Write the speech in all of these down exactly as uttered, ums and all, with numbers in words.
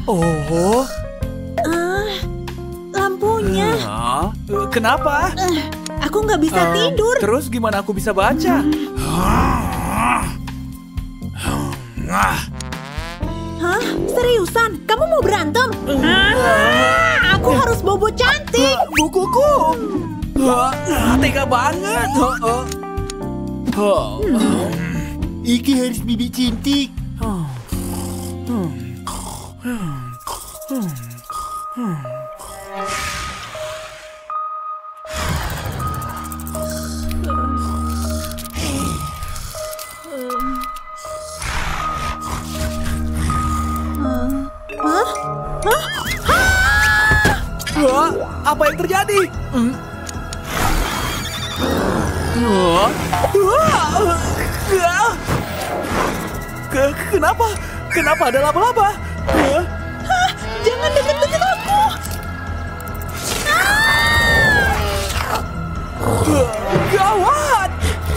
Oh. Uh, lampunya. Uh, kenapa? Uh, aku nggak bisa uh, tidur. Terus gimana aku bisa baca? Hah? Seriusan? Kamu mau berantem? Ah, aku harus bobo cantik. Bukuku. Tega banget. Iki harus bibi cantik. Hah? Hah? Hah? Apa yang terjadi? Hmm? Kenapa? Kenapa ada laba-laba? Hah? Jangan deket-deket aku! Gawat!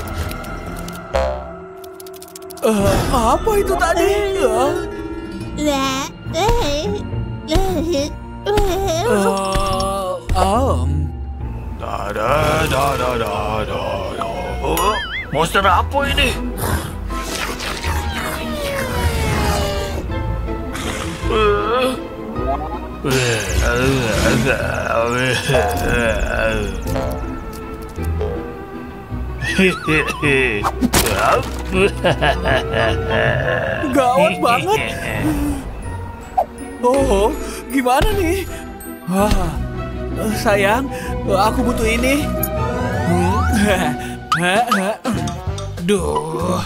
Uh, apa itu tadi? Uh, um. Da da da da da da. Oh, monster apa ini? Gawat banget. Oh, gimana nih? Wah, sayang, aku butuh ini. Duh.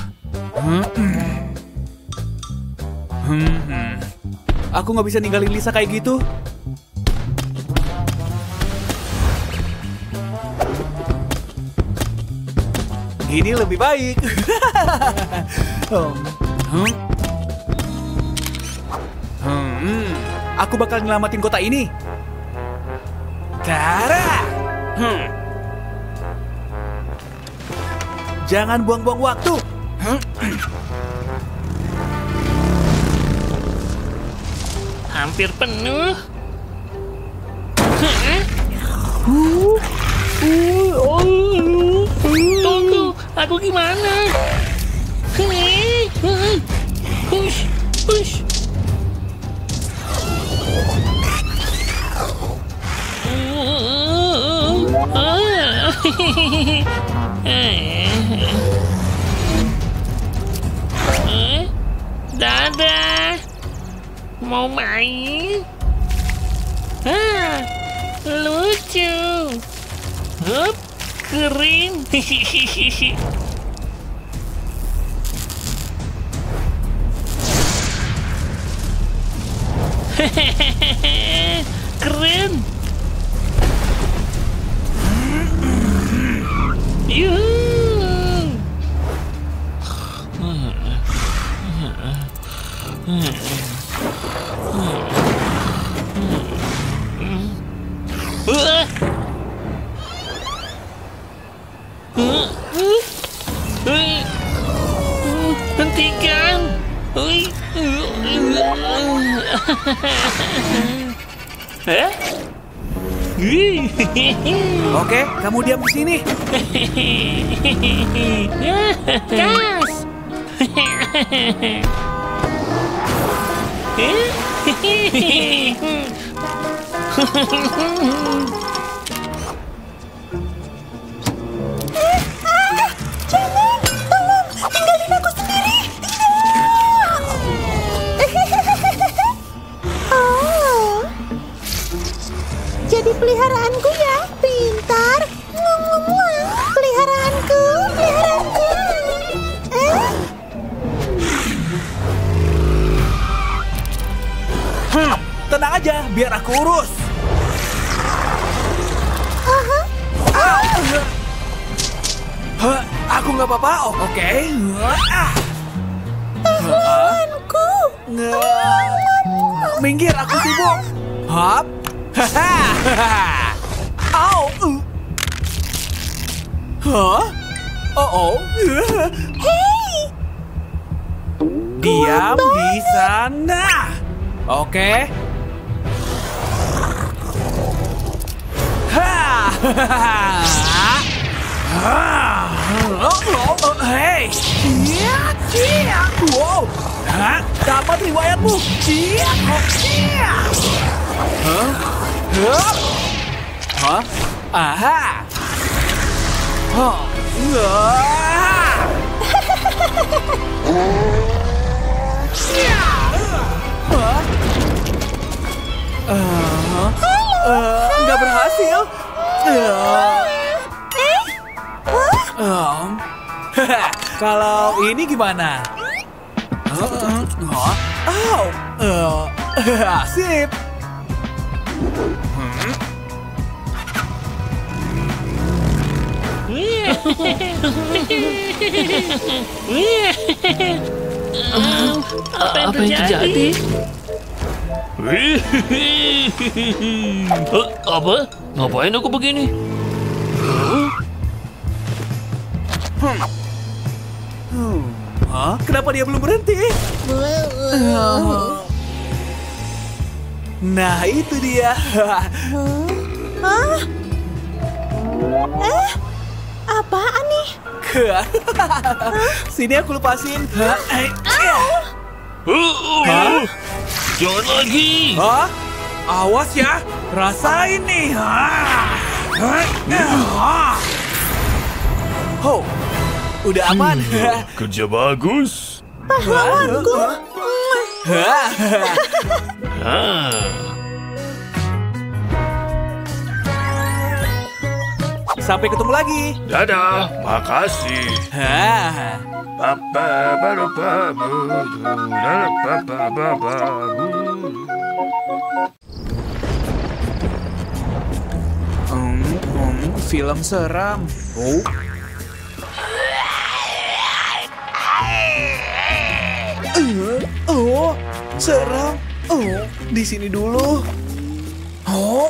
Aku nggak bisa ninggalin Lisa kayak gitu. Gini lebih baik. Hmm, aku bakal nyelamatin kota ini. Tara! Hmm. Jangan buang-buang waktu. Hmm. Hampir penuh. Tunggu, aku gimana? Push, push. Dadah. Mau main? Ah, lucu. Hup, keren. Keren. Yuh. Hentikan. Oke, kamu diam di sini. Gas. Jangan, tolong, tinggalin aku sendiri. Oh, jadi peliharaanku ya, pintar. Ngomong-ngomong, peliharaanku, peliharaanku. Eh? Hmm, tenang aja, biar aku urus. Aha. Huh, aku nggak apa-apa, oh, oke. Okay. Ah. Tanganku. Minggir, aku sibuk. Hop. Hahaha. Au. Hah? Oh, oh. Hei. Diam di sana. Oke. Ha! Hei! Iya, iya. Wow. Hah? Dapat riwayatmu. Iya, iya. Hah? Hah? Hah? Aha. Hah? Wah. Iya. Hah? Uh, uh, nggak berhasil. Uh. Um, kalau ini gimana? Uh, uh, oh, uh, sip. Hmm? Apa yang terjadi? Wih, apa? Ngapain aku begini? Hmm. Hmm. Hah? Kenapa dia belum berhenti? Nah, itu dia. Hah? Eh? Apaan nih? Sini aku lepasin. Hah? Hah? Jangan lagi. Hah? Awas ya. Rasain nih. Hah? Hah? Oh. Udah aman. Hmm, kerja bagus. Pahlawanku. Sampai ketemu lagi. Dadah, makasih. Hah. Papa, baru, baru, papa, baru. Hmm, hmm, film seram. Oh. Oh, seram. Oh, di sini dulu. Oh,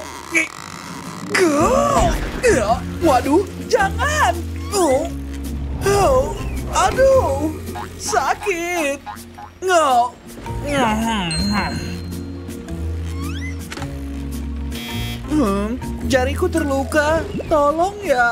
go. Ya, waduh, jangan. Oh, oh, aduh, sakit. Nggak. Hmm, jariku terluka. Tolong ya.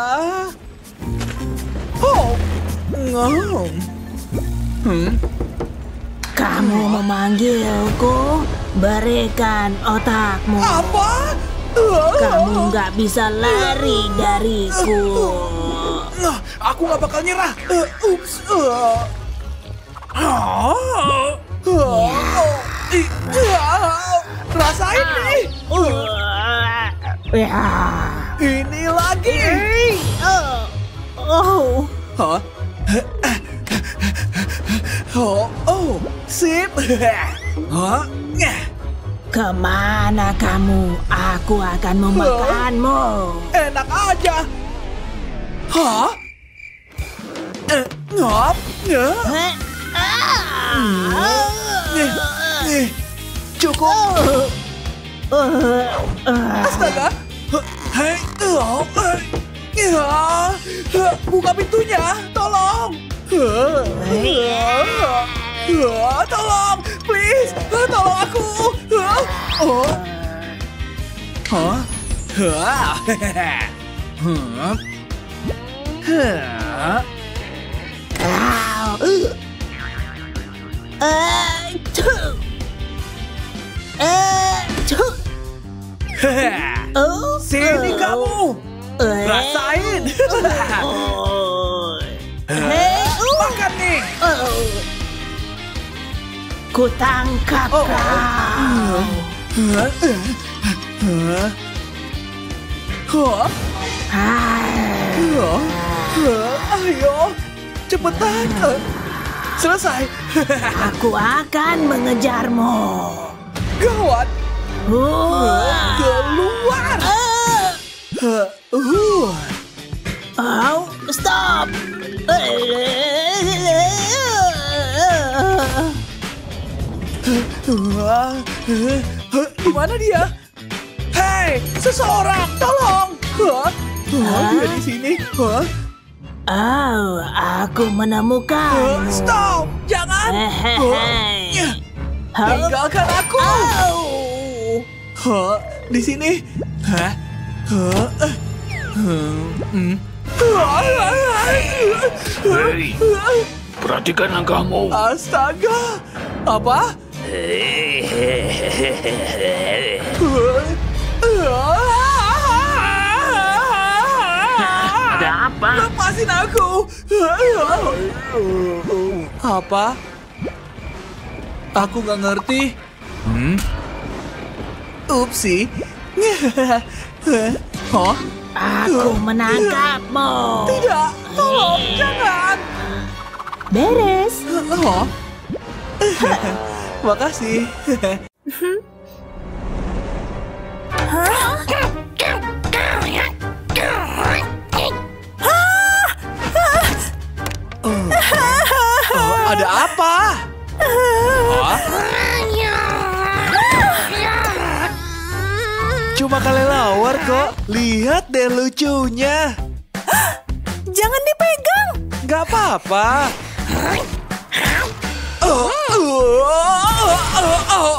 Oh, no. Hmm. Kamu memanggilku, berikan otakmu. Apa? Kamu nggak bisa lari dariku. Nah, aku nggak bakal nyerah. Uh, ups. Uh. Ah. Uh. Ih, uh. Rasain nih. Uh. Ya. Ini lagi. Oh. Oh. Hah? Oh, oh, sip. Hah? Kemana kamu? Aku akan memakanmu. Enak aja. Hah? Eh, ngop? Nggak? Heh? Ah. Nih, nih. Cukup. Astaga. Hei, oh, ya. Buka pintunya, tolong. Tolong, please. Tolong aku. Oh. Hah? Hah? Hah? Hah? Kau. Eh, tuh. Eh, tuh. Oh. Sini kamu. Eh. Rasain. Oh. Hei, makan nih. Oh. Ku tangkap Oh. kau. Hah? Hah? Hah? Hai. Hah? Hah? Ayo, cepetan. Selesai. Aku akan mengejarmu. Gawat. Wah. Keluar. Ah. Hah? Uh. Oh, stop. Di mana dia? Hei, seseorang, tolong! Hah? Hah? Dia di sini? Hah? Oh, aku menemukanmu. Hah? Stop! Jangan! Hehehe. Hah? Tinggalkan aku. Au. Hah? Di sini? Hah? Hah? Hmm. Hei, perhatikan langkahmu. Astaga. Apa? Ada apa? Lepasin aku. Apa? Aku nggak ngerti. Hmm? Upsi. Hah? Aku menangkapmu. Tidak, tolong, jangan. Beres. Oh. Makasih. Oh, ada apa? Hah? Cuma kelelawar kok. Lihat deh lucunya. Jangan dipegang. Gak apa-apa. Oh, oh, oh, oh.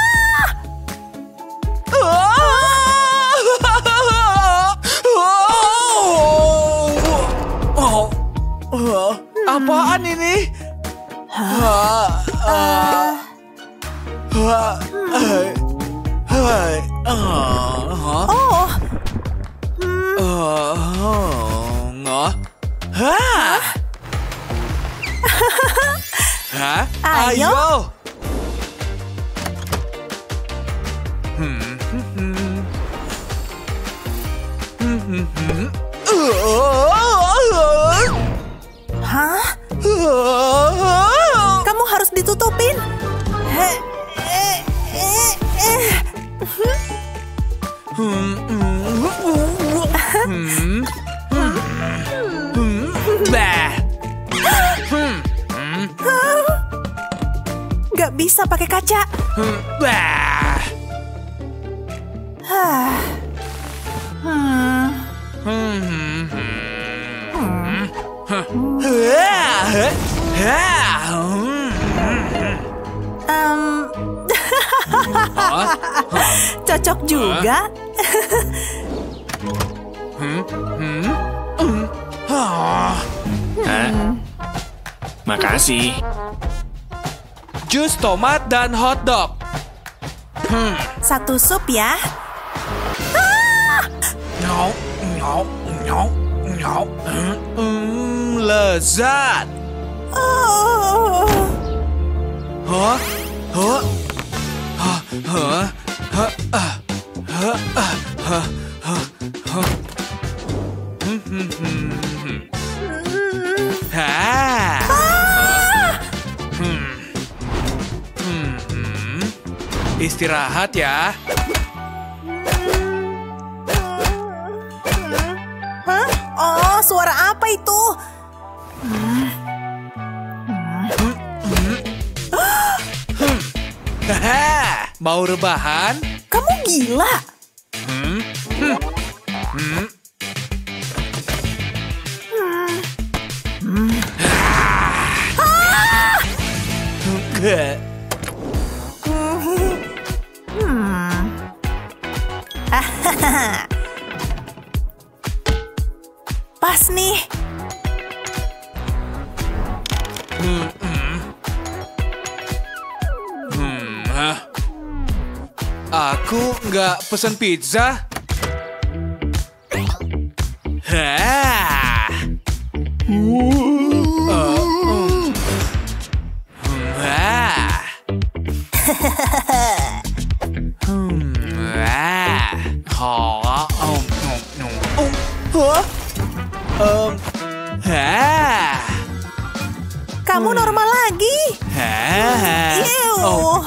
Oh, oh. Apaan ini? Ah, ah. Ah, hai. Hai. Ah, Oh, Oh, ngah. Hah? Hah? Ayo. Hmm, hmm, hmm. Hmm, hmm, hmm. Uh, hah? uh, Kamu harus ditutupin. Eh, eh, eh, eh. Hmm, hmm, hmm, hmm, hmm. Bah. Hmm, hmm, Gak bisa pakai kaca. hmm. Bah. Hah. Hmm. Hmm, hmm, hmm. Hah. Hah. Hah. Hmm. Em, Hah? cocok juga. Hmm, hmm, hmm. Ah. Hah? Makasih. Jus tomat dan hotdog. Hmm. Satu sup ya. Nyau, nyau, nyau, nyau. Hmm, hmm, lezat. Oh. Hah? Hah? Hah? Hah? Hah? Ah. Hah? Ah. Hah? Hah? Hah? Hmm, hmm, hmm, hmm. Hah? Hmm. Hmm, hmm. Istirahat ya. Hah? Oh, suara apa itu? Haha, mau rebahan? Kamu gila. Hmm? Hmm? Hmm? Pas nih. Hmm, hmm. Hmm, hah? Aku nggak pesen pizza. Hah? Uh, um. Hmm, hah? Hmm, hah? Hah? Um, um, um, um. Hah? Um, hah? Kamu normal lagi. Hah? Ew. Oh.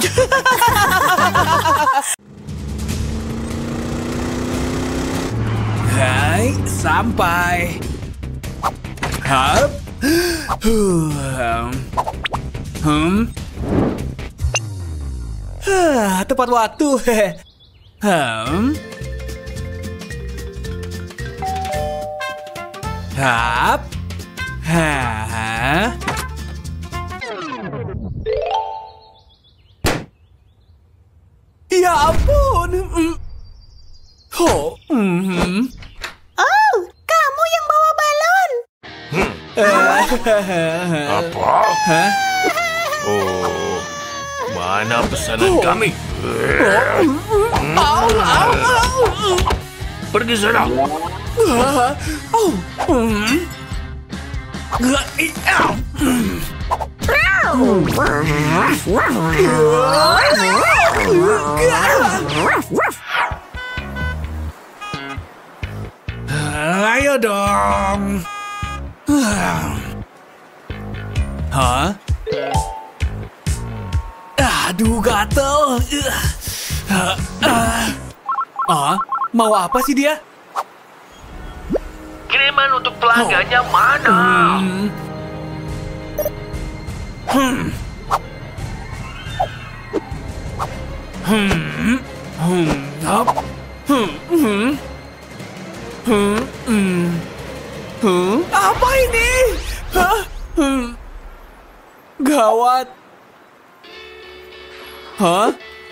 Hai, sampai. Hap. Hmm. Hmm. Hah, tepat waktu. Hmm. Hap. Hah. Apa? Hah? Oh, mana pesanan kami? Au, au, au. Pergi sana. Ah, oh, hmm. Nggak, i- au. Ayo dong. Hah? Aduh, gatel. Ah, mau apa sih dia? Kiriman untuk pelanggannya mana? Hmm. Hmm. Hmm. Hmm. Hop. Hmm. Hmm. Hmm. Hmm. Hmm. Apa ini? Hah? Hmm. Gawat. Hah?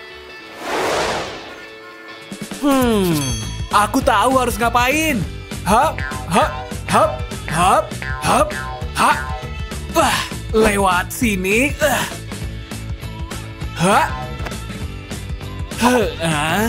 Hmm. Aku tahu harus ngapain. Hap, hap, hap, hap, hap, hap. Wah, lewat sini. Uh. Hah? Hah?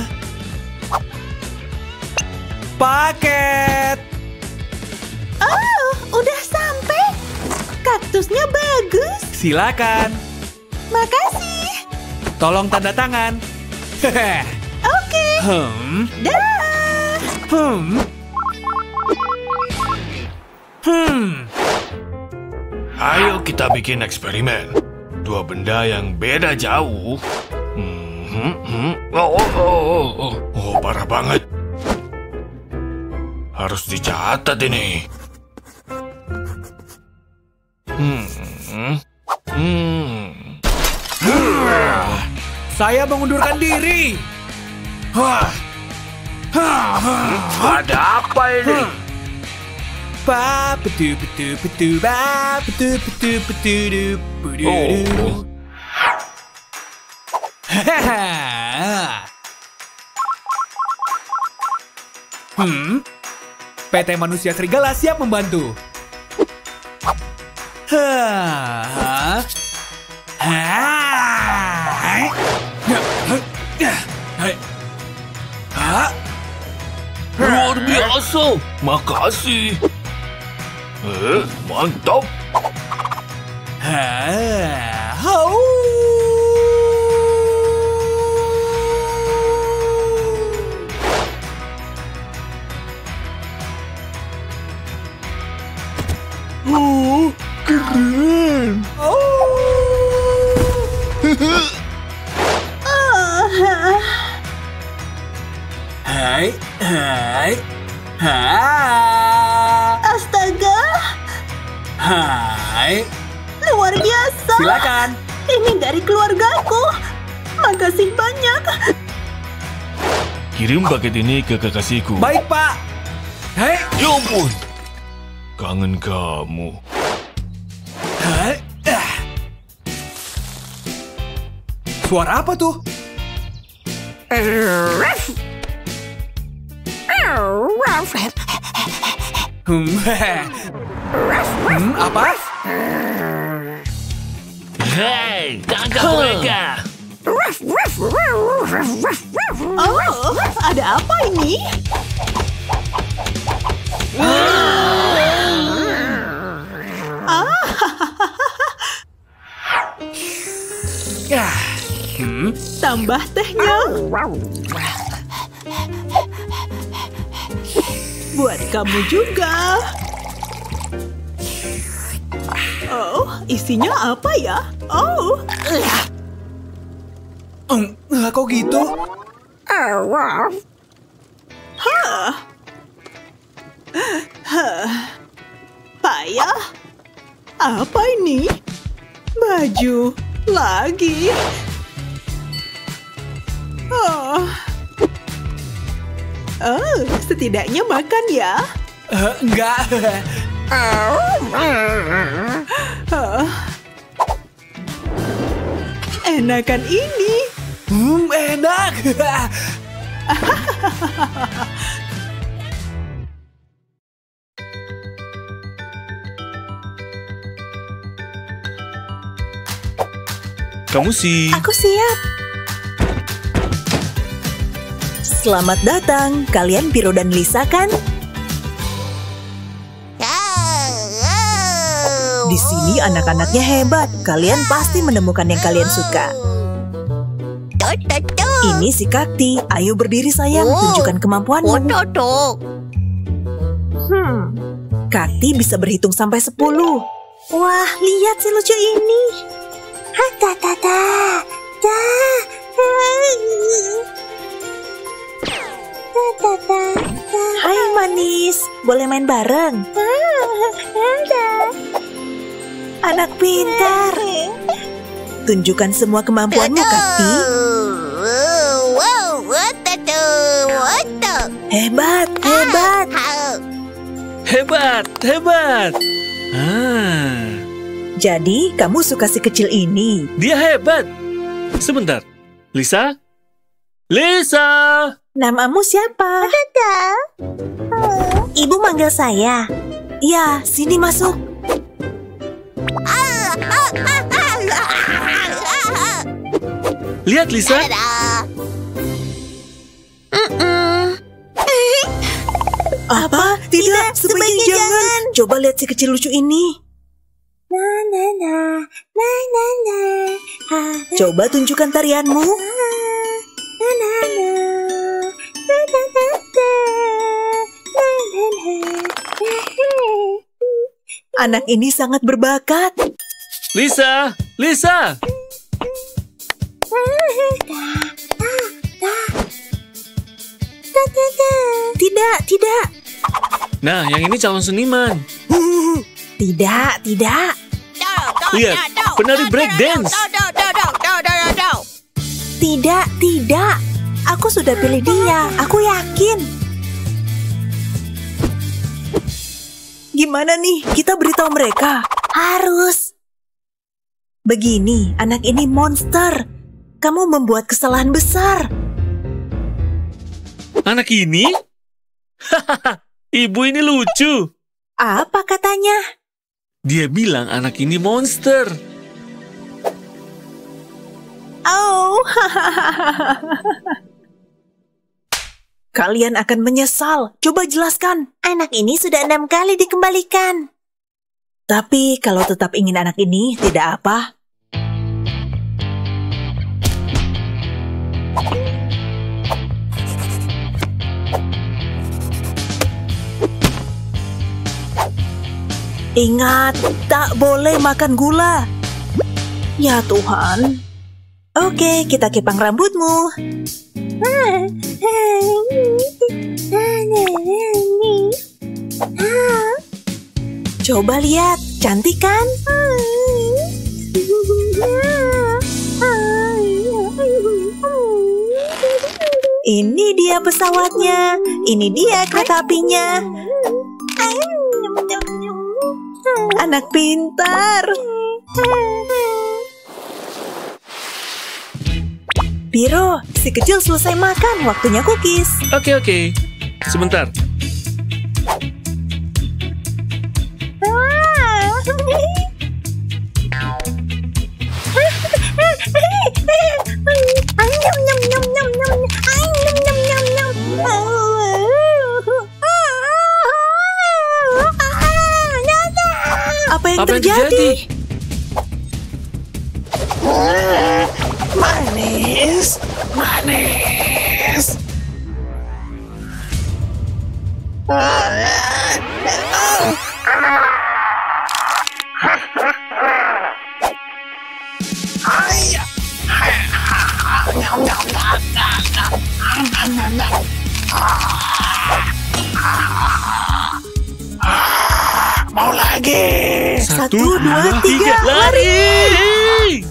Paket. Oh, udah sampai. Kaktusnya bagus. Silakan. Makasih. Tolong tanda tangan. Oke. Hmm. Dah. Hmm. Hmm. Ayo kita bikin eksperimen. Dua benda yang beda jauh. Hmm, hmm, hmm. Oh, oh, oh, oh, oh, oh, parah banget. Harus dicatat ini. Hmm, hmm, hmm. Saya mengundurkan diri. Hah. Hah, hah, hah. Ada apa ini? Ba betu betu betu ba betu betu betu du bedu du. Oh. Hmm. P T Manusia Serigala siap membantu. Hah. Hai. Hai. Hah? Luar biasa. Makasih. Eh, mantap. Hah. Hau. Oh, keren. Oh. Hai, hai, hai, Astaga, hai. luar biasa. Silakan. Ini dari keluargaku. Makasih banyak. Kirim paket ini ke kekasihku. Baik, Pak. Hai. Ya ampun. Kangen kamu. Hai. Ah. Suara apa tuh? Hmm, hmm, apa? Hei, tangkap mereka. Oh, ada apa ini? Ya. Hmm. Tambah tehnya. Buat kamu juga. Oh, isinya apa ya? Oh, Hmm, kok gitu? Hah. Hah. Payah. Apa ini? Baju lagi. Oh. Oh, setidaknya makan ya. Uh, enggak. Oh. Enakan ini. Hmm, enak. Kamu sih. Aku siap. Selamat datang, kalian Piro dan Lisa kan? Di sini anak-anaknya hebat. Kalian pasti menemukan yang kalian suka. Ini si Kakti. Ayo berdiri sayang, tunjukkan kemampuanmu. Hmm. Kakti bisa berhitung sampai sepuluh. Wah, lihat si lucu ini. Hai manis, boleh main bareng? Anak pintar. Tunjukkan semua kemampuanmu, Kakti. Hebat, hebat. Hebat, hebat. Ah, Jadi, kamu suka si kecil ini? dia hebat. Sebentar. Lisa? Lisa! Namamu siapa? Ibu manggil saya. Ya, sini masuk. Lihat Lisa. Apa? Tidak, sebaiknya jangan. Coba lihat si kecil lucu ini. Coba tunjukkan tarianmu. Anak ini sangat berbakat. Lisa! Lisa! Tidak, tidak. Nah, yang ini calon seniman. Tidak, tidak. Lihat, penari break dance. Tidak, tidak. Aku sudah pilih dia. Aku yakin. Gimana nih? Kita beritahu mereka. Harus. Begini, anak ini monster. Kamu membuat kesalahan besar. Anak ini? Hahaha, ibu ini lucu. Apa katanya? Dia bilang anak ini monster. Oh, kalian akan menyesal. Coba jelaskan. Anak ini sudah enam kali dikembalikan. Tapi kalau tetap ingin anak ini, tidak apa. Ingat, tak boleh makan gula. Ya Tuhan. Oke, kita kepang rambutmu. Coba lihat, cantik kan? Ini dia pesawatnya. Ini dia kereta apinya. Anak pintar. Piro, si kecil selesai makan. Waktunya cookies. Oke, oke. Sebentar. Apa yang Apa yang terjadi? terjadi? Manis, manis. Mau lagi. Satu, dua, tiga, lari!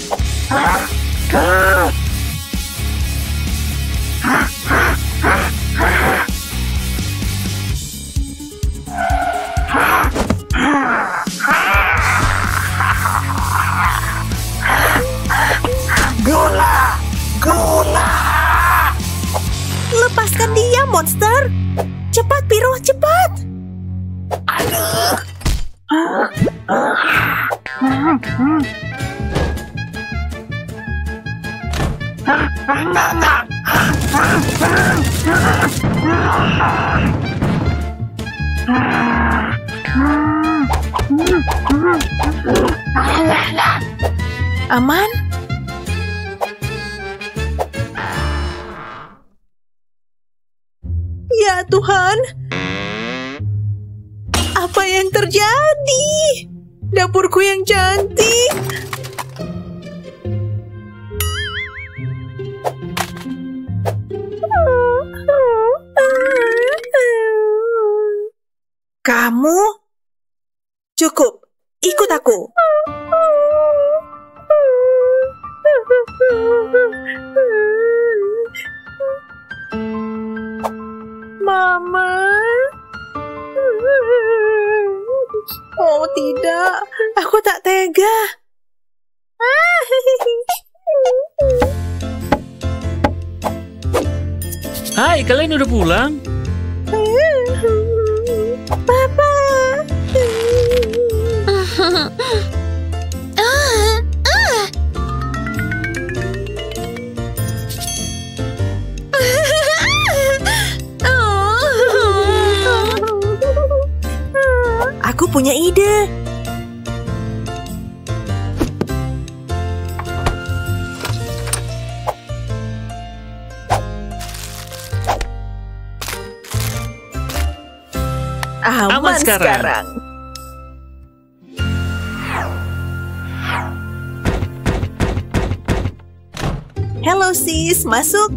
Gula, gula. Lepaskan dia, monster. Cepat, Piro, cepat. Aman? Ya Tuhan, apa yang terjadi? Dapurku yang cantik. Kamu? Cukup, ikut aku. Mama. Oh tidak, aku tak tega. Hai, kalian udah pulang? Papa. Aku punya ide. Aman, Aman sekarang. sekarang. Halo sis, masuk.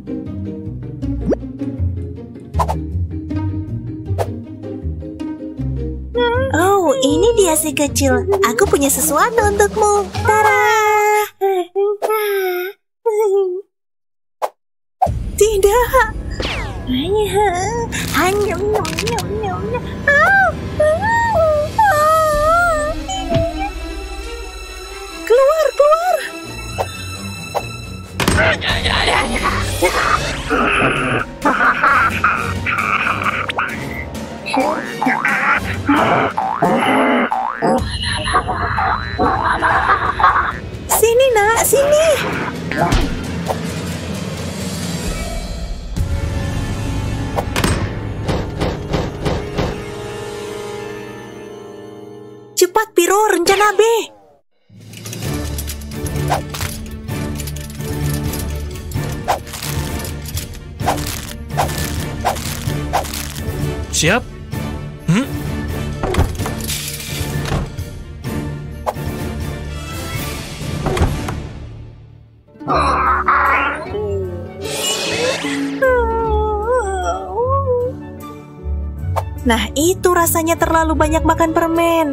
Oh, ini dia si kecil. Aku punya sesuatu untukmu. Tara! Tidak. Hanya keluar, keluar. Sini nak, sini. Cepat Piro, rencana B. Siap? Hmm? Nah, itu rasanya terlalu banyak makan permen.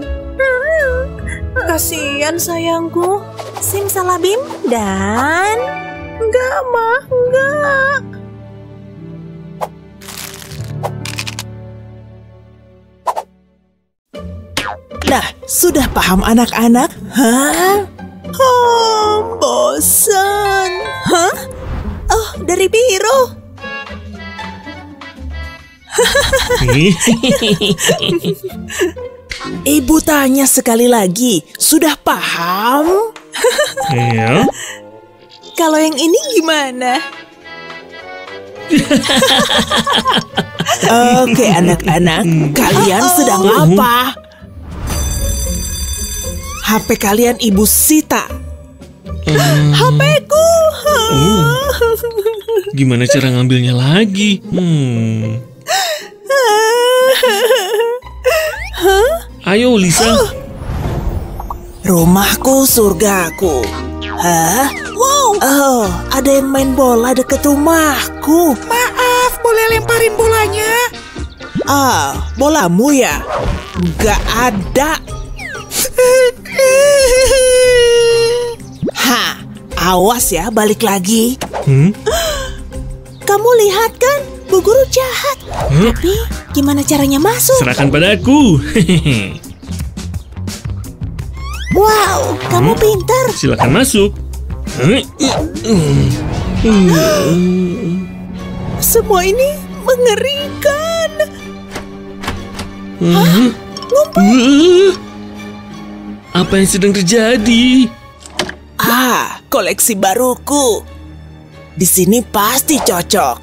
Kasihan sayangku. Simsalabim dan... Enggak, Ma, enggak. Nah, sudah paham anak-anak? Hah? Oh, bosan. Hah? Oh, dari Piro. Ibu tanya sekali lagi, sudah paham? Iya. Kalau yang ini gimana? Oke anak-anak, kalian sedang apa? H P kalian Ibu sita. Hmm. H P-ku. Oh. Gimana cara ngambilnya lagi? Hmm. Ayo Lisa. Rumahku surgaku. Hah? Wow. Oh, ada yang main bola deket rumahku. Maaf, boleh lemparin bolanya? Ah, bolamu ya? Gak ada. Hah, awas ya balik lagi. Hmm? Kamu lihat kan, Bu Guru jahat. Huh? Tapi gimana caranya masuk? Serahkan padaku. Wow, kamu Hmm? pintar. Silakan masuk. Semua ini mengerikan. Hah? Uh, Apa yang sedang terjadi? Ah, koleksi baruku. Di sini pasti cocok.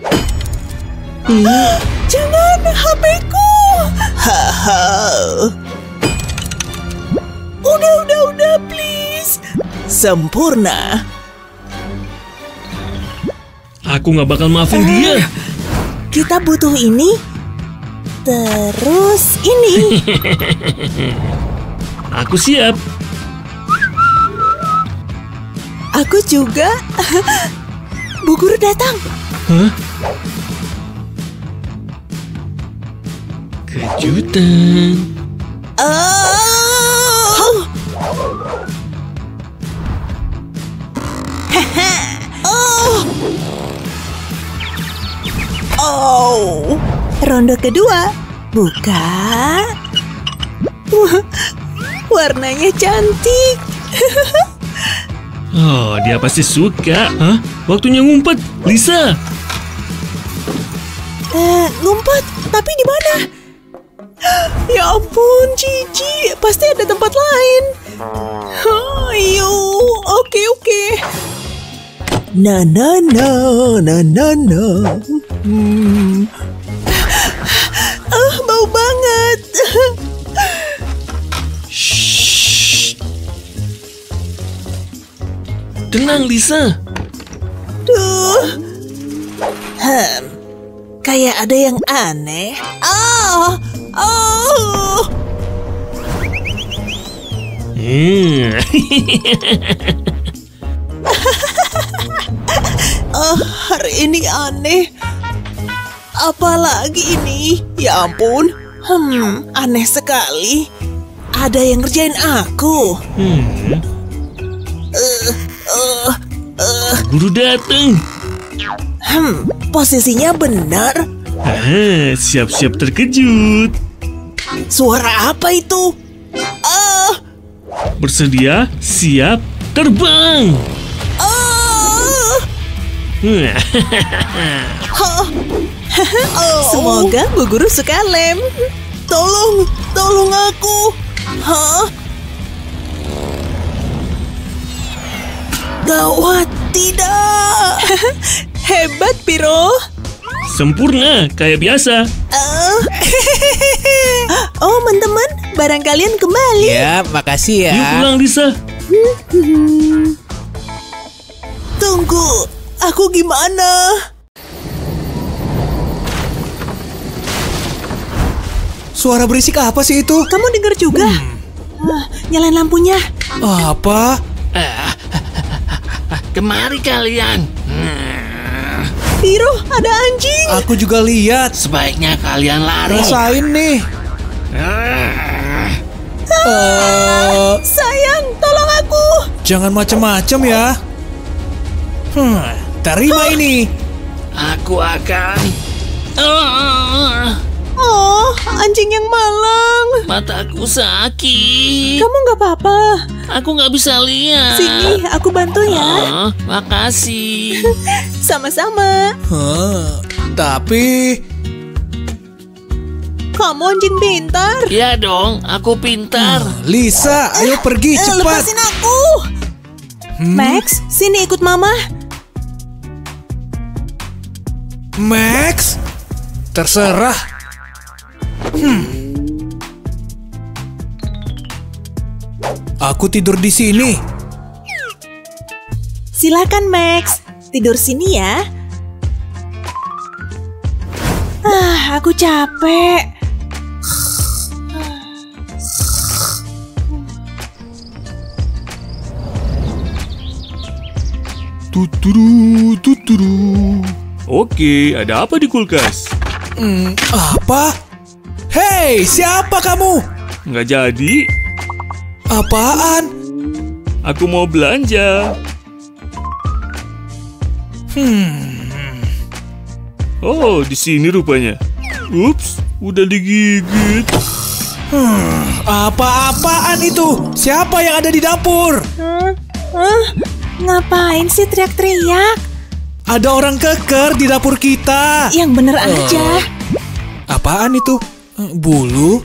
Jangan, H P-ku. Haha. Udah, udah, udah, please. Sempurna. Aku nggak bakal maafin dia. Kita butuh ini. Terus ini. Aku siap. Aku juga. Bu Guru datang. Hah? Kejutan. Oh. Oh. Oh. Ronde kedua. Buka. Wah, warnanya cantik. Oh, dia pasti suka. Hah? Waktunya ngumpet, Lisa. Eh, ngumpet, tapi di mana? Ya ampun, Cici, pasti ada tempat lain. Ayo, oke oke. Na na na na na na. Hmm. Ah, bau banget. Shh. Tenang, Lisa. Duh, Hmm. Kayak ada yang aneh. ah, oh. Hmm. Ah, hari ini aneh. Apalagi ini? Ya ampun. Hmm, aneh sekali. Ada yang ngerjain aku. Hmm. Guru datang. Hmm, posisinya benar. Ah, siap-siap terkejut. Suara apa itu? Ah, Bersedia, siap, terbang. ah. Oh. Semoga Bu Guru suka lem. Tolong, tolong aku. Hah? Gawat, tidak. Hebat, Piro. Sempurna, kayak biasa. Ah. Oh, teman-teman, barang kalian kembali. Ya, makasih ya. Yuk pulang, Lisa. Tunggu, aku gimana? Suara berisik apa sih itu? Kamu dengar juga? Ah, nyalain lampunya. Apa? Kemari kalian. Piro, ada anjing. Aku juga lihat. Sebaiknya kalian lari. Rasain nih. Eh, Sayang, tolong aku. jangan macem-macem ya. Hmm, terima ini. Aku akan... Oh, anjing yang malang. Mataku sakit. Kamu nggak apa-apa. Aku nggak bisa lihat. Sini, aku bantu ya. Oh, makasih. Sama-sama. Huh, tapi Kamu anjing pintar. Ya dong, aku pintar. Lisa, ayo pergi Eh, cepat. lepasin aku. Hmm, Max, sini ikut mama. Max, terserah. Hmm. Aku tidur di sini. Silakan Max, tidur sini ya. Ah, aku capek. Tuturu, tuturu. Oke, ada apa di kulkas? Hmm, apa? Hei, siapa kamu? Nggak jadi. Apaan? Aku mau belanja. Hmm, Oh, di sini rupanya. Ups, udah digigit. hmm, apa-apaan itu? Siapa yang ada di dapur? Hah? Hah? Ngapain sih teriak-teriak? Ada orang keker di dapur kita. Yang bener aja. Apaan itu? Eh, Bulu?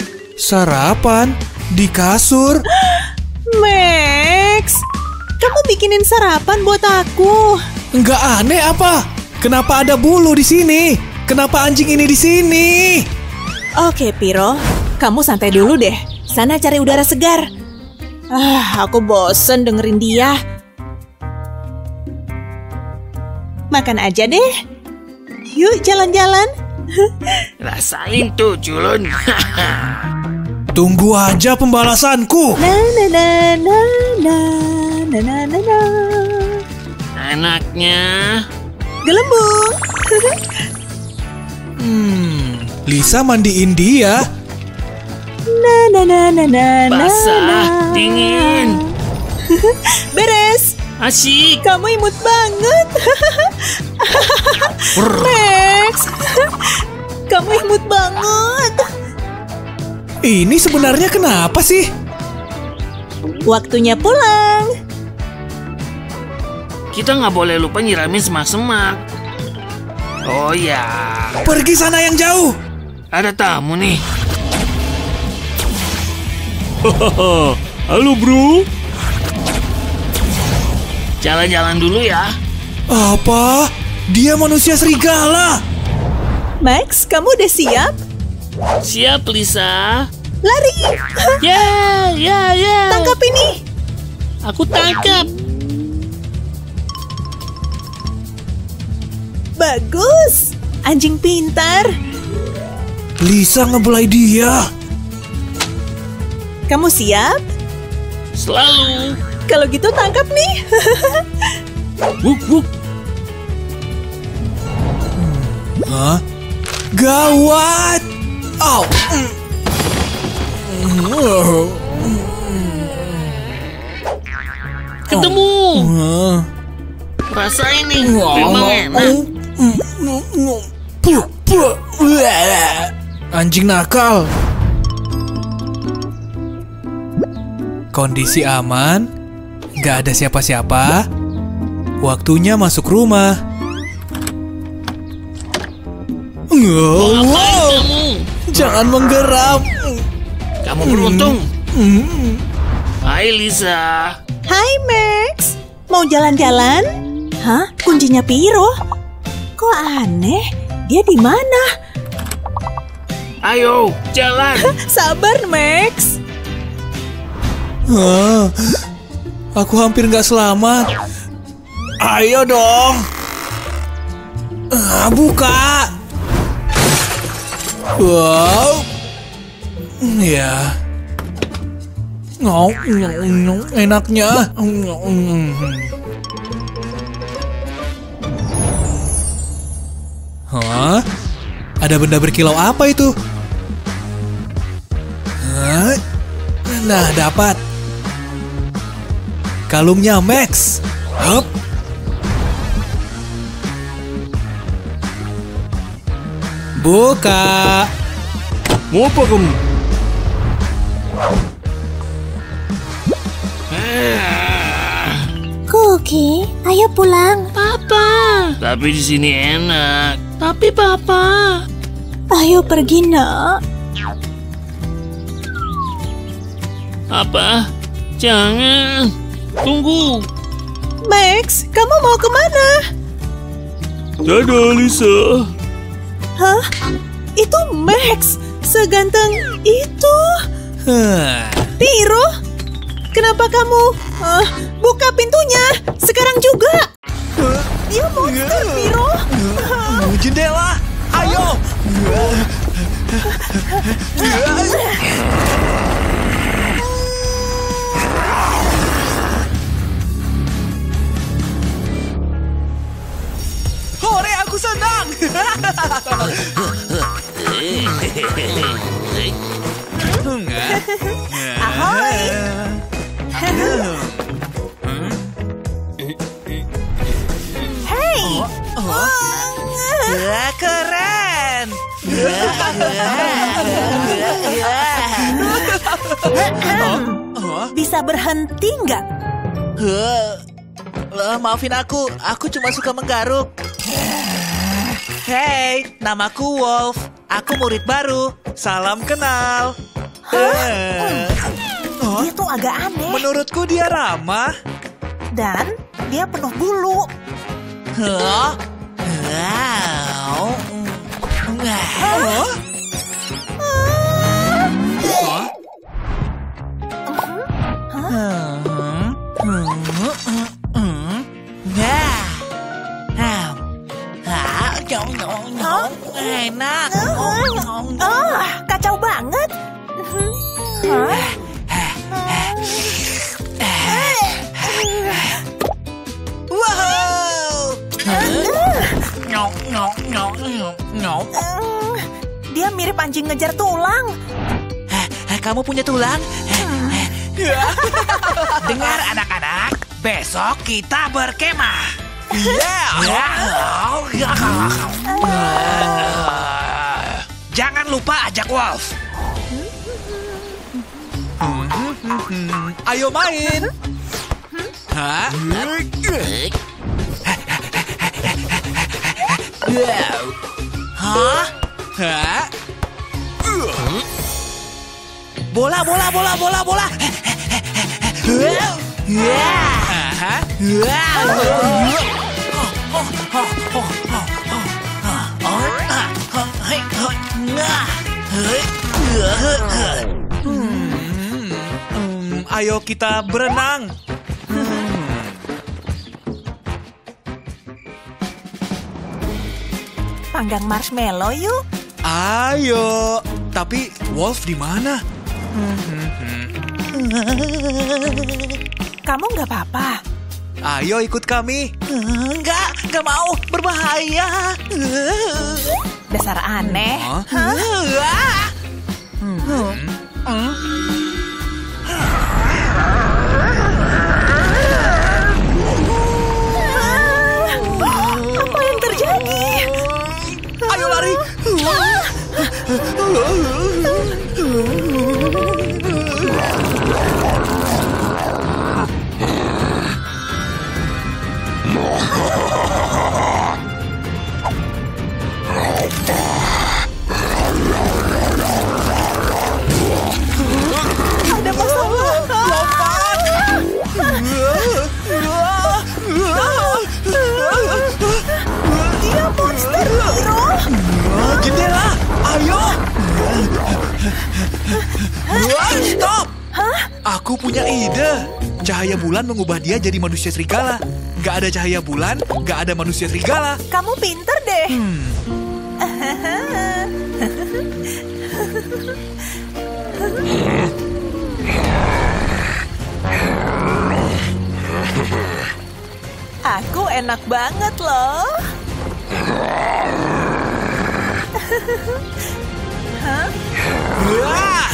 Sarapan? Di kasur? Max, kamu bikin bikinin sarapan buat aku. Nggak aneh apa? Kenapa ada bulu di sini? Kenapa anjing ini di sini? Oke, Piro. Kamu santai dulu deh. Sana cari udara segar. Ah, aku bosen dengerin dia. Makan aja deh. Yuk jalan-jalan. Rasain tuh, culun. Tunggu aja pembalasanku. Na na na na na na na na na. Enaknya. Gelembung. Hmm, Lisa mandiin dia. Na na na na na na. Basah, dingin. Beres. Asyik. Kamu imut banget. Max. Kamu imut banget. Ini sebenarnya kenapa sih? Waktunya pulang. Kita nggak boleh lupa nyiramin semak-semak. Oh ya. Pergi sana yang jauh. Ada tamu nih. Halo bro. Jalan-jalan dulu ya. Apa? Dia manusia serigala. Max, kamu udah siap? Siap, Lisa. Lari. Ya, ya, ya. Tangkap ini. Aku tangkap. Bagus. Anjing pintar. Lisa ngebelai dia. Kamu siap? Selalu. Kalau gitu tangkap nih. Wuk, wuk. Hah? Gawat. Au. Ketemu. Hah? Rasain nih. Memang enak. Puh, puh. Anjing nakal. Kondisi aman. Gak ada siapa-siapa. Waktunya masuk rumah. Ngapain Wow. kamu? Jangan menggeram. Kamu beruntung. Hai, Lisa. Hai Max. Mau jalan-jalan? Hah? Kuncinya Piro? Kok aneh? Dia di mana? Ayo, jalan. Sabar Max. Ah, aku hampir nggak selamat. Ayo dong. Ah, buka. Wow. Ya. Oh, enaknya. Hah? Ada benda berkilau apa itu? Hah? Nah, dapat. Kalungnya Max. Hup. Buka. Mau apa kamu? Cookie, ayo pulang. Papa. Tapi di sini enak. Tapi Papa. Ayo pergi nak. Apa? Jangan. Tunggu. Max, kamu mau kemana? Dadah Lisa. Hah? Itu Max, seganteng itu. Hah. Piro, kenapa kamu? Ah, buka pintunya, sekarang juga. Dia monster, Piro. Jendela. Ayo. Hore, aku senang. Ahoy. Hey. Wah, keren. Bisa berhenti nggak? Loh, maafin aku, aku cuma suka menggaruk. Hey, namaku Wolf. Aku murid baru. Salam kenal. Eh, Dia tuh agak aneh. Menurutku dia ramah. Dan dia penuh bulu. Hah? Wow. Hah? Enak. Oh, kacau banget. Hah? Wow. Nyok, nyok, nyok, nyok, nyok. Eh, Dia mirip anjing ngejar tulang. Kamu punya tulang? Dengar anak-anak, besok kita berkemah. Jangan lupa ajak Wolf. Ayo main. Hah? Hah? Hah? Bola, bola, bola, bola, bola. Hmm, ayo kita berenang. Panggang marshmallow yuk. Ayo. Tapi Wolf di mana? Kamu nggak apa-apa? Ayo ikut kami. Enggak, enggak mau, berbahaya. Dasar aneh. Hah? Hah? Apa yang terjadi? Ayo lari. Ada masalah. Dia monster hero. Jendela. Ayo. Stop. Aku punya ide. Cahaya bulan mengubah dia jadi manusia serigala. Gak ada cahaya bulan, gak ada manusia serigala. Kamu pinter deh. Aku enak banget loh. Wah.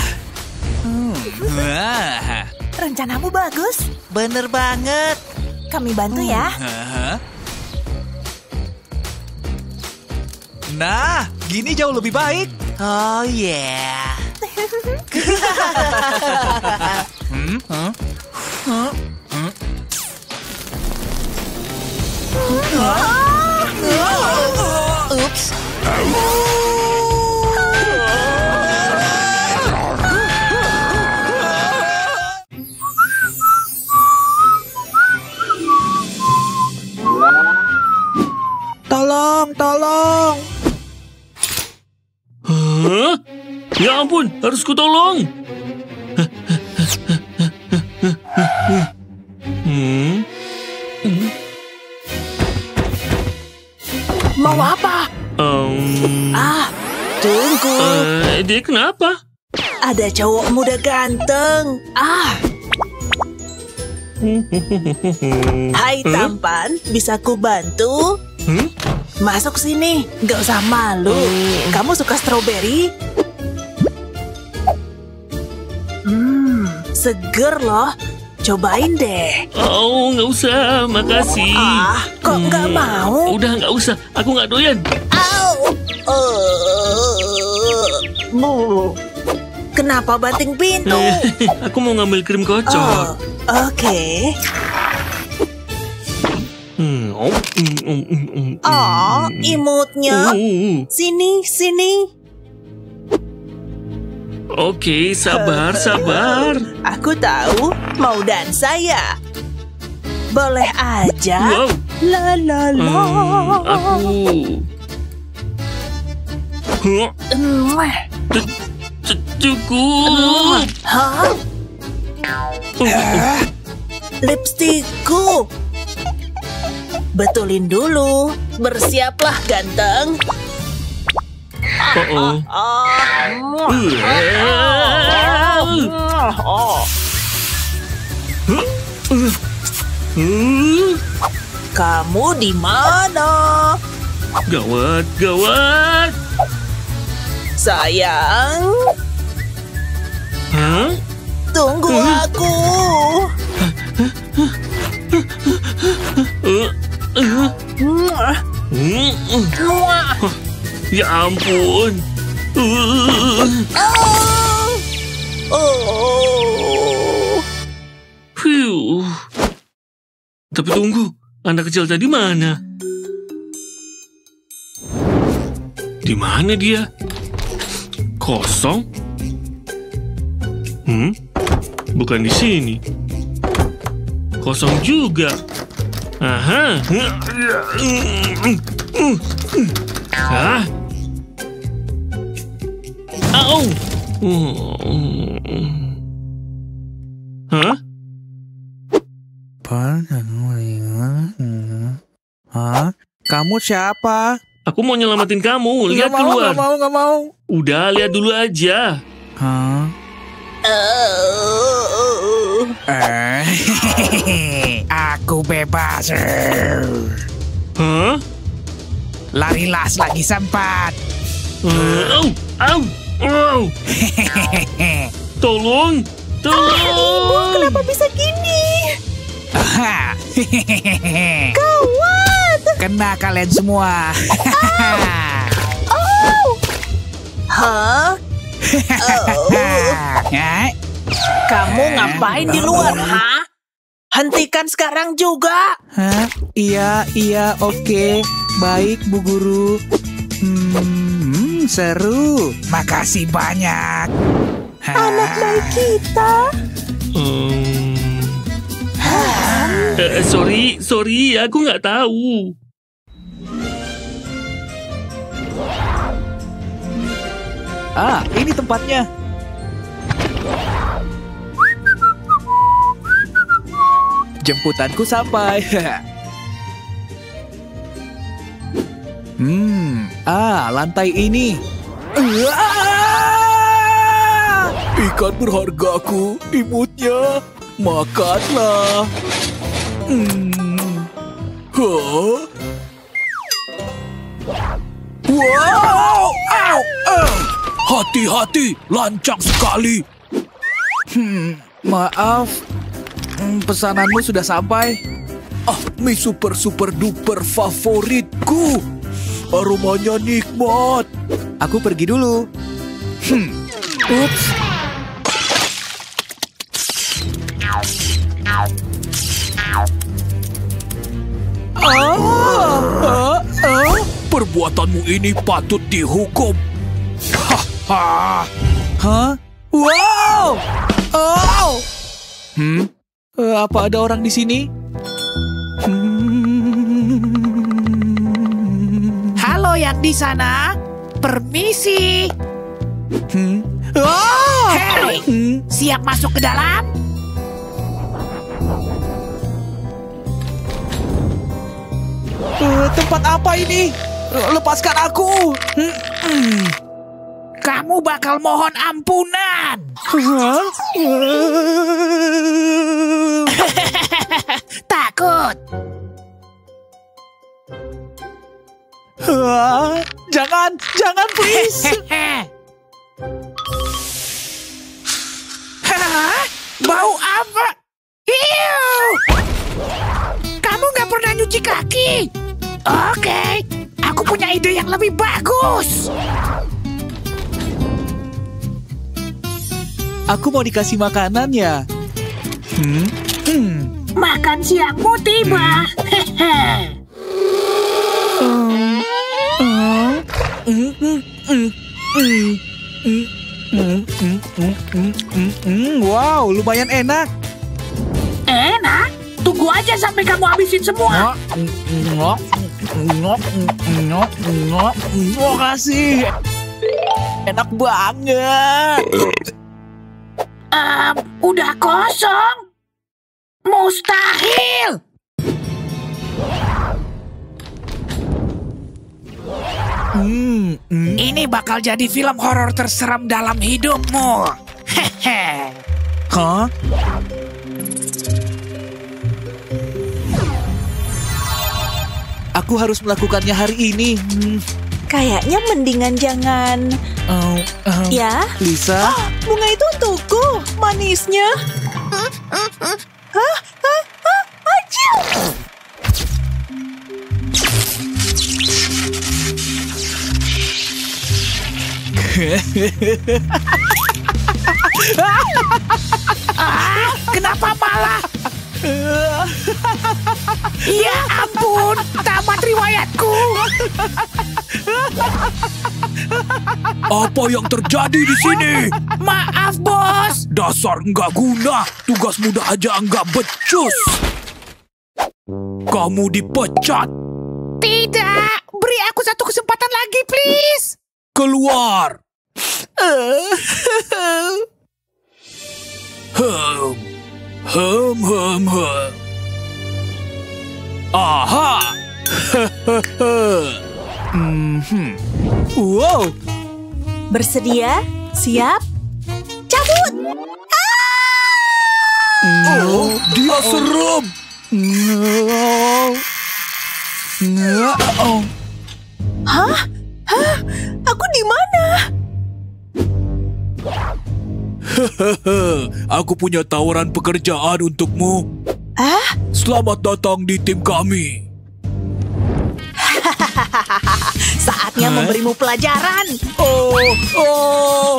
Wah. Rencanamu bagus. Bener banget. Kami bantu ya. Hah? Nah, gini jauh lebih baik. Oh yeah. Hmm? Huh? Huh? Hmm? Ups. Tolong, tolong. Hah? Ya ampun, harus kutolong. Hmm? Mau apa? Um, Ah, tunggu. eh, dia kenapa? Ada cowok muda ganteng. Ah. Hai tampan, bisa ku bantu? Hmm? Masuk sini, nggak usah malu. Kamu suka stroberi? Hmm, seger loh. Cobain deh. Oh, nggak usah, makasih. Ah, kok nggak Hmm, mau? Udah nggak usah, aku nggak doyan. Au! Uh, Kenapa banting pintu? Eh, aku mau ngambil krim Oh, kocok. oke. Hmm, oh, mm, mm, mm, mm, Oh, mm. imutnya. Oh, Sini, sini. Oke, sabar, sabar. Aku tahu mau dansa ya. Boleh aja. Wow. La la la. Hmm, aku. Huh? Mwah. C- c- Cukup. Hah? Uh, Lipstikku. Betulin dulu. Bersiaplah, ganteng. Oh, oh. Kamu di mana? Gawat, gawat. Sayang, Hah? tunggu aku. Uh, uh, Mwah. uh, uh. Mwah. Ya ampun. Uh. Oh. Oh. Phew. Tapi tunggu, anak kecil tadi mana? Di mana dia? Kosong? Hmm? Bukan di sini. Kosong juga. Aha. Hah? Au. Hah? Hah? Kamu siapa? Aku mau nyelamatin kamu. Lihat Nggak mau, keluar. nggak mau, nggak mau. Udah, lihat dulu aja. Hah? Oh. Eh, aku bebas. Hah? Larilah lagi sempat. Uh, au, au, au. Tolong, tolong. Kenapa bisa gini? Gawat! Kena kalian semua. Oh. Hah? Oh. Kamu ngapain di luar, ha? Hentikan sekarang juga. Hah? Iya, iya, oke. Baik, Bu Guru. Hmm, seru. Makasih banyak. Anak baik kita. Hmm. Eh, sorry, sorry, aku nggak tahu. Ah, ini tempatnya. Jemputanku sampai. Hmm, ah, lantai ini. Ikan berhargaku, imutnya. Makanlah. Hmm. Huh? Wow! Au! Au! Hati-hati, lancang sekali. Hmm, maaf. Hmm, pesananmu sudah sampai. Ah, mie super super duper favoritku. Aromanya nikmat. Aku pergi dulu. Hmm. Ups. Ah, ah, ah. Perbuatanmu ini patut dihukum. Hah? Hah? Wow! Oh! Hmm? Uh, apa ada orang di sini? Hmm. Halo yang di sana, permisi. Hmm? Oh! Hey, Hmm? siap masuk ke dalam? Uh, tempat apa ini? Uh, lepaskan aku! Hmm? Hmm. Kamu bakal mohon ampunan. Hah? Takut. Hah? Jangan, jangan please. Hah? Bau apa? Hiu! Kamu nggak pernah nyuci kaki? Oke, aku punya ide yang lebih bagus. Aku mau dikasih makanan ya. Hmm? Hmm. Makan siangmu tiba. Hehe. Wow, lumayan enak. Enak? Tunggu aja aja sampai kamu habisin semua. Ngok, ngok, ngok, ngok, ngok, kasih. Enak banget. Um, udah kosong. Mustahil. Hmm, hmm. Ini bakal jadi film horor terseram dalam hidupmu. Hehe. Hah? Aku harus melakukannya hari ini. Hmm. Kayaknya mendingan jangan. Oh, um, Ya? Lisa? Bunga itu untukku. Manisnya. Hah? Hah? Hah? Ajiu! Ah, kenapa malah? Ya ampun, tamat riwayatku. Apa yang terjadi di sini? Maaf, bos. Dasar nggak guna. Tugas muda aja nggak becus. Kamu dipecat. Tidak, beri aku satu kesempatan lagi, please. Keluar. Hem, hem, hem, hem. Aha. Mhm. Wow. Bersedia? Siap? Cabut! Oh, dia serem. Oh. Hah? Hah? Aku di mana? Aku punya tawaran pekerjaan untukmu. Ah? Selamat datang di tim kami. Saatnya Hah? memberimu pelajaran. Oh, oh.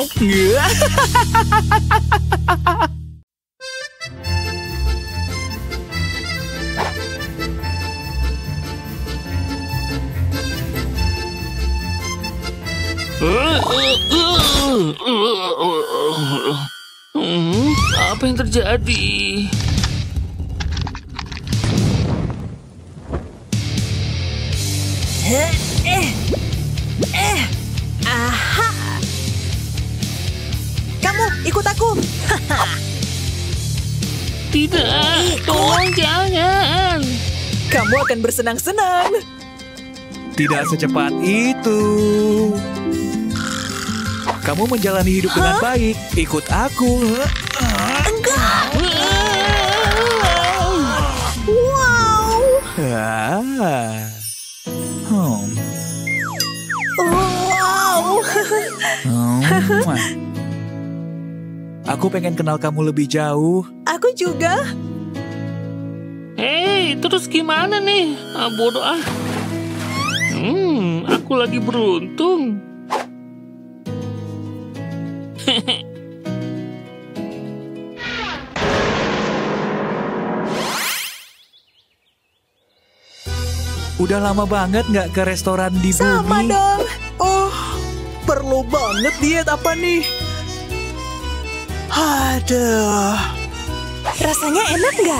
Hmm, apa yang terjadi? Eh, eh, eh, aha. Kamu ikut aku. Tidak, tolong jangan. Kamu akan bersenang-senang. Tidak secepat itu. Kamu menjalani hidup dengan baik. Ikut aku. Enggak. Wow. Ah. Hmm. Wow. Hmm. Aku pengen kenal kamu lebih jauh. Aku juga. Hei, terus gimana nih? Ah, bodoh ah. Hmm, aku lagi beruntung. Udah lama banget nggak ke restoran di Sama bumi. dong. Oh, perlu banget diet apa nih? Aduh. Rasanya enak nggak?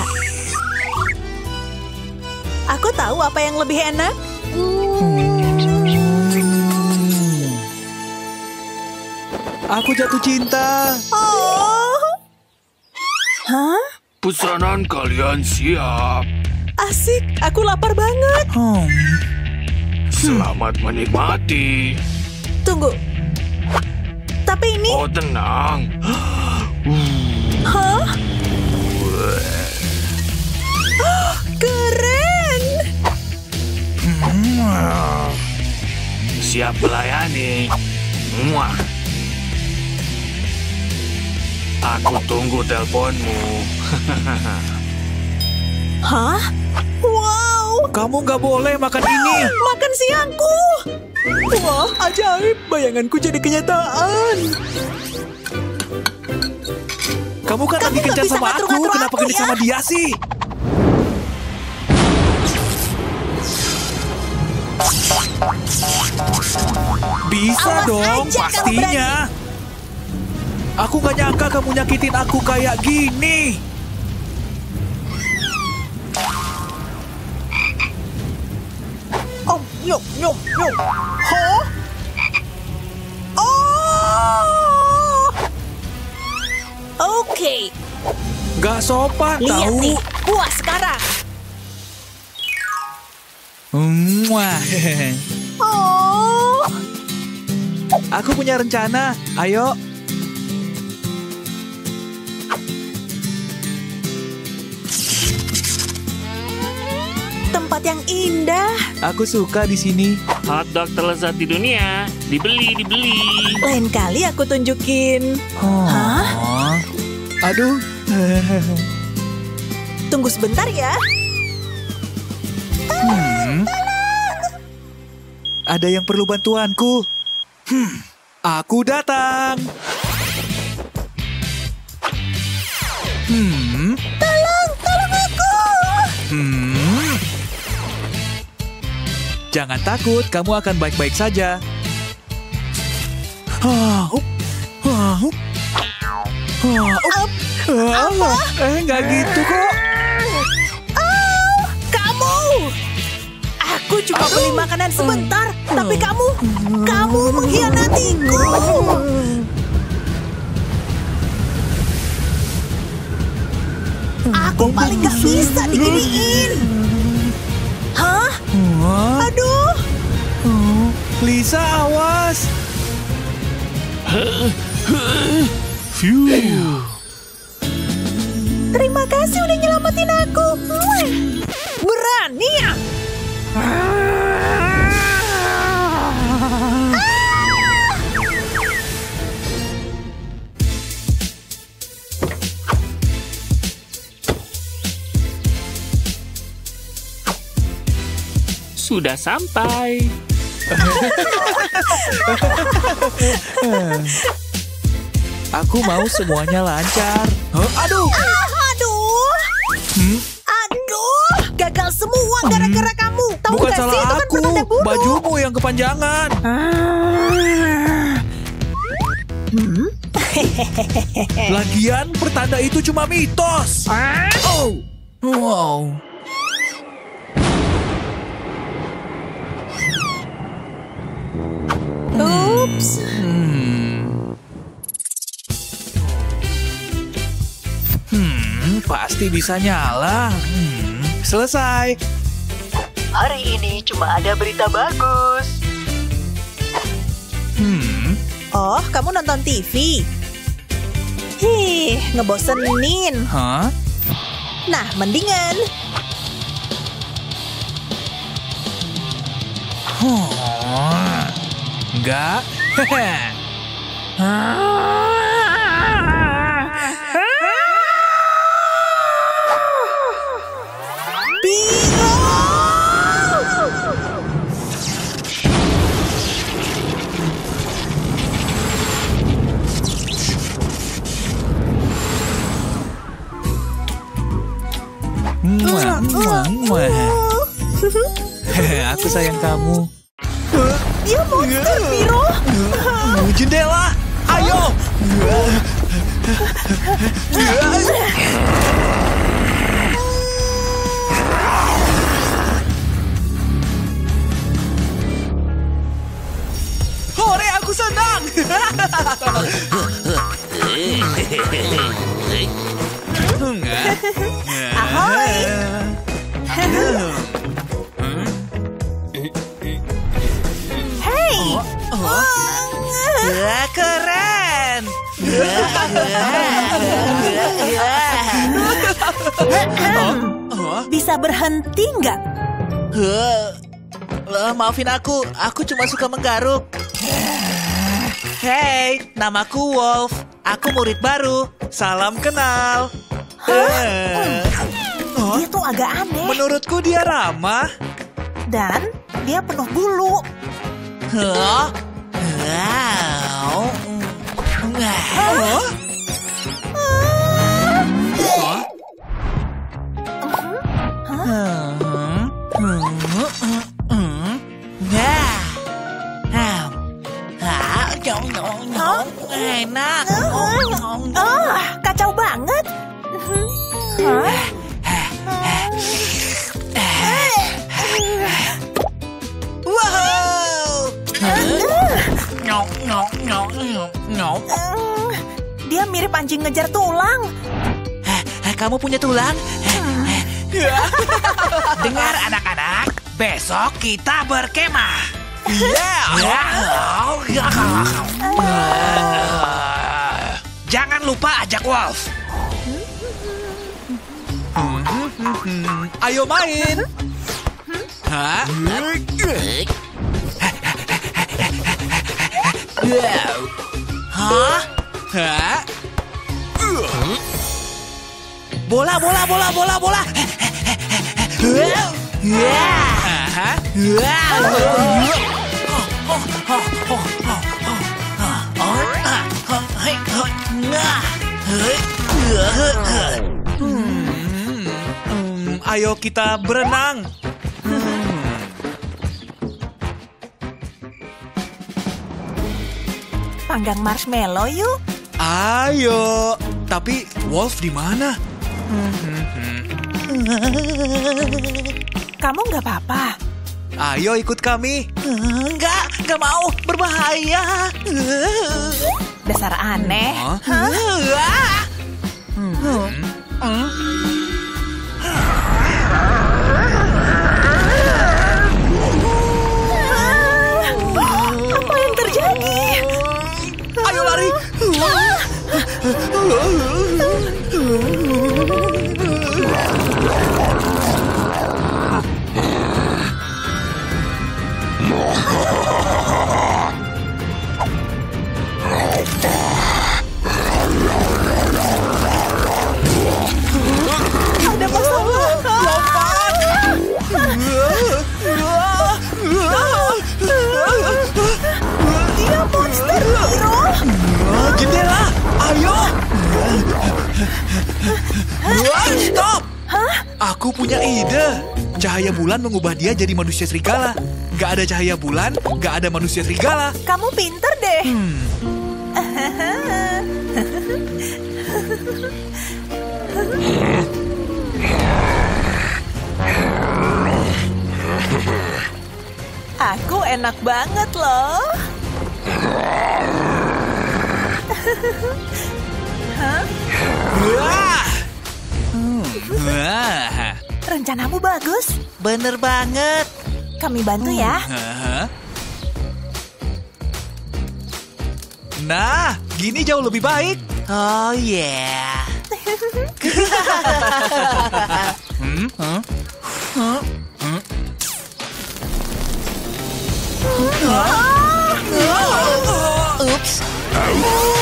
Aku tahu apa yang lebih enak. Aku jatuh cinta. Oh. Hah? Pesanan kalian siap. Asik, aku lapar banget. Hmm. Selamat menikmati. Tunggu. Tapi ini... Oh, tenang. Hah? Keren! Siap melayani. Muah. Aku tunggu teleponmu. Hah? Wow! Kamu nggak boleh makan ini. Makan siangku! Wah, ajaib. Bayanganku jadi kenyataan. Kamu kan Kamu lagi nggak kencan bisa sama aku. ngatur-ngatur Kenapa aku, genit ya? sama dia sih? Bisa Awas dong, aja kalau pastinya. Aku gak nyangka kamu nyakitin aku kayak gini. Nyum, nyum, nyum. Hah? Oh! Oke, Gak sopan lihat tahu. nih. Puas sekarang. Mwah. Oh, Aku punya rencana. Ayo. tempat yang indah. Aku suka di sini. Hotdog terlezat di dunia. Dibeli, dibeli. Lain kali aku tunjukin. Hah? Aduh. Tunggu sebentar ya. Hmm. Ada yang perlu bantuanku. Hmm. Aku datang. Hmm. Tolong, tolong aku. Hmm. Jangan takut, kamu akan baik-baik saja. Ah, up. Ah, up. Ah, up. Ah, eh, nggak gitu kok. Oh, kamu. Aku cuma beli makanan sebentar, tapi kamu, kamu mengkhianatiku. Aku paling gak bisa diginiin. Hah? Wah. Aduh. Oh, Lisa, awas. Terima kasih udah nyelamatin aku. Berani ya? Sudah sampai. Aku mau semuanya lancar. Huh? Aduh. Ah, aduh. Hmm? Aduh. Gagal semua gara-gara kamu. Tahu Bukan gak sih salah itu kan aku. pertanda buruk. Bajumu yang kepanjangan. Hmm? Lagian pertanda itu cuma mitos. Oh. Wow. Ups. Hmm. Hmm, pasti bisa nyala. Hmm, selesai. Hari ini cuma ada berita bagus. Hmm, Oh, kamu nonton T V? Hih, ngebosenin. hah? Nah, mendingan. Huh. Enggak. Muah, muah, muah. Aku sayang kamu. Dia monster, Viro. Jendela, ayo. Hore, aku senang. Ahoy. Hey. Wah, keren. Bisa berhenti nggak? Huh, maafin aku, aku cuma suka menggaruk. Hey, namaku Wolf. Aku murid baru. Salam kenal. Eh, Dia tuh agak aneh. Menurutku dia ramah. Dan dia penuh bulu. Huh? Wow. Hah? Hmm. Hmm. Hmm. Nah. Ah. Ah, nyong, nyong, nyong. Enak. Nyong, nyong, nyong. Ah, kacau banget. Hah? Hmm, dia mirip anjing ngejar tulang. Kamu punya tulang? Dengar anak-anak, besok kita berkemah. Jangan lupa ajak Wolf. Ayo main. Hah? Hah? Hah? Bola, bola, bola, bola, bola. Hmm, ayo kita berenang. Panggang marshmallow yuk. Ayo. Tapi Wolf di mana? Kamu nggak apa-apa? Ayo ikut kami. Enggak, enggak mau. Berbahaya. Dasar aneh. Hah? Hmm. Hmm. Apa yang terjadi? Ayo lari. Ada masalah. Lompat. Dia monster hero. Jendela, ayo. Stop. Aku punya ide. Cahaya bulan mengubah dia jadi manusia serigala. Gak ada cahaya bulan, gak ada manusia serigala. Kamu pinter deh. Hmm. Aku enak banget loh. Hah? Wah. Hmm. Wah. Rencanamu bagus. Bener banget. Kami bantu ya. Hah? Nah, gini jauh lebih baik. Oh yeah. hmm? Huh? Huh? Hmm? Oops.